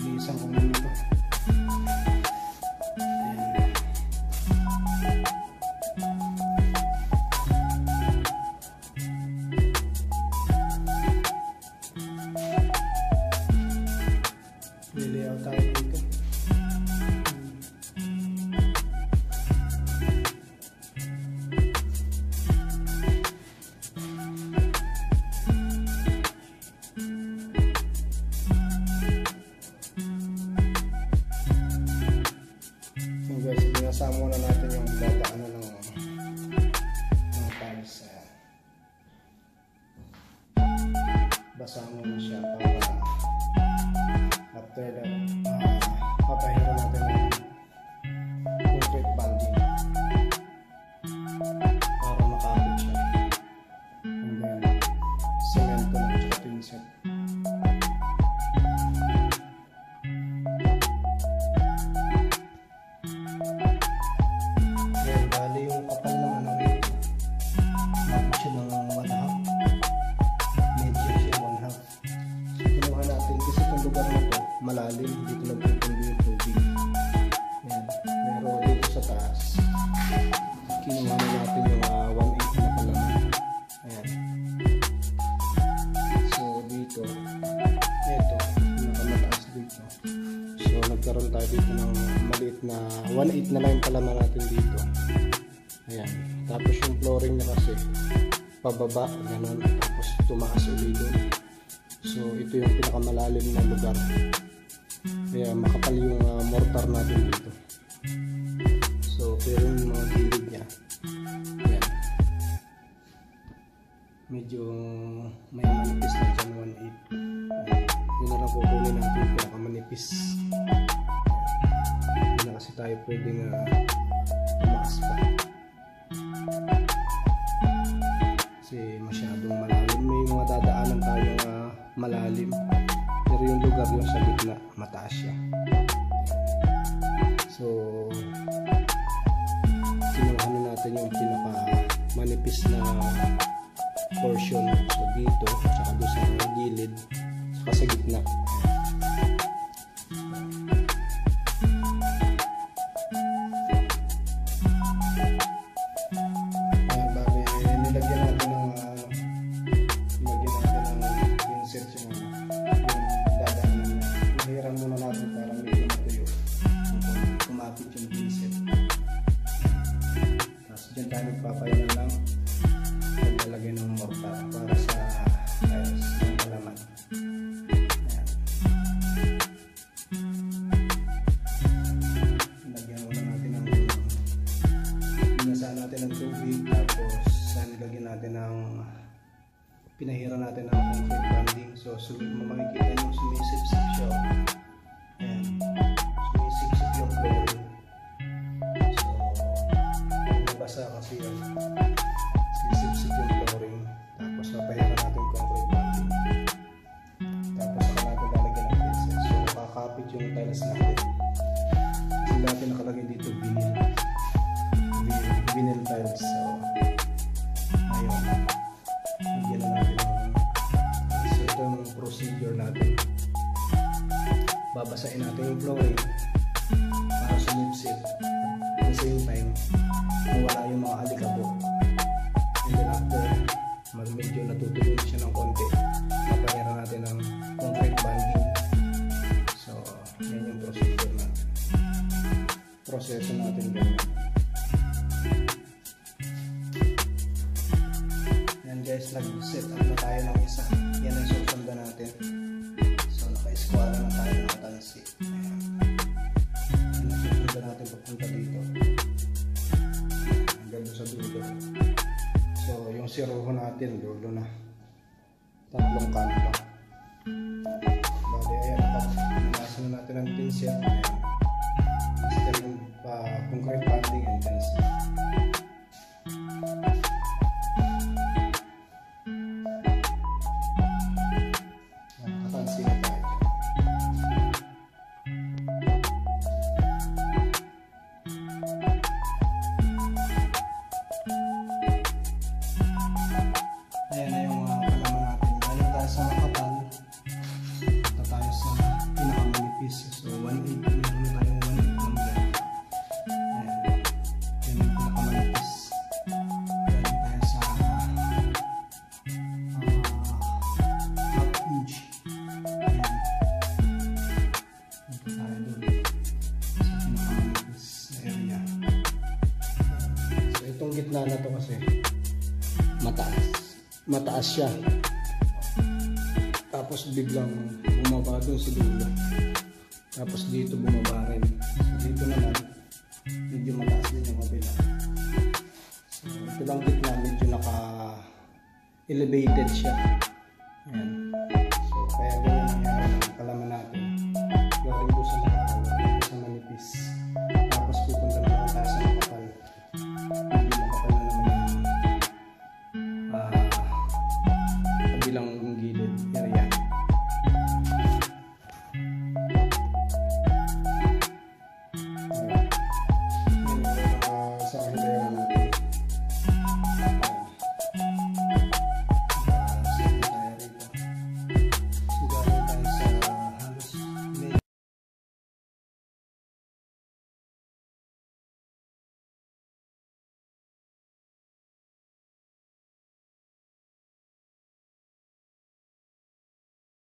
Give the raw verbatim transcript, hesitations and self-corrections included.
Linisan ko muna ito. Liliyaw tayo dito. Binasa muna natin yung dadaanan ng ng tiles. Basa muna siya para after that uh, papahira natin ng concrete banding para makapit siya, and then semento na at pinset. Malalim, dito nagpupundo yung tubig. Ayan. Pero dito sa taas, kinuha na natin yung uh, one eighty na palaman. Ayan. So dito, ito, pinakamataas dito. So nagkaroon tayo dito ng maliit na one eighty na lang yung palaman natin dito. Ayan. Tapos yung flooring na kasi pababa, ganun. Tapos tumaas ulit doon. So ito yung pinakamalalim na lugar. Kaya makapal yung uh, mortar natin dito. So pero yung mga gilid niya, yan, medyo may manipis na dyan, one eighty. Yun na lang kukunin natin yung pinakamanipis. Hindi na kasi tayo pwedeng uh, tumaas pa kasi masyadong malalim. May mga dadaanan tayong uh, malalim, pero yung lugar yung sa gitna mataas siya. So kinuha na natin yung pinaka manipis na portion, so dito saka doon sa gilid saka sa gitna. Ayan, bali nilagyan natin ng uh, nilagyan natin ng pinset yung hiram muna natin para medyo matuyo, kumapit yung pinset. Tapos dyan tayo nagpapayanan lang, naglalagay ng mortar para sa tiles ng palaman. Ayan. Nilagyan muna natin ng binasaan natin ng tubig, tapos nilagyan natin ng pinahira natin ng concrete banding. So sulit mo makikita yung sumisip-sip siya. Ayan, sumisip-sip yung flooring. So nabasa kasi yan, sumisip-sip yung flooring. Tapos mapahira natin yung concrete banding, tapos saka natin lalagyan ng pinset. So kakapit yung tiles natin kasi natin nakalagay dito vinyl vinyl tiles. So ayun, bigyan na natin ng, so ito yung procedure natin. Babasain natin yung flooring para sumipsip, at the same time mawala yung mga alikabok, and then after medyo natutuloy siya ng konti, napahira natin ng concrete banding. So yan yung procedure natin, proseso natin ganyan. Guys, nag-set up na tayo ng isa. Yan ang susundan natin. So naka-eskwala na tayo ng tansi. Ayan. Yan ang susundan natin papunta dito hanggang sa dulo. So yung siruho natin dulo na, tatlong kanto. Bali ayan, nalasan na natin ang pinset. Ayan, yung uh, concrete banding and tansi. Ayan na yung uh, palaman natin. Galing tayo sa makapal, punta tayo sa pinakamanipis. kabila na to kasi mataas. Mataas siya. Tapos biglang bumaba doon sa dulo. Tapos dito bumaba rin. So, dito naman, medyo mataas din yung kabila. So, ito lang gitna, medyo naka-elevated siya.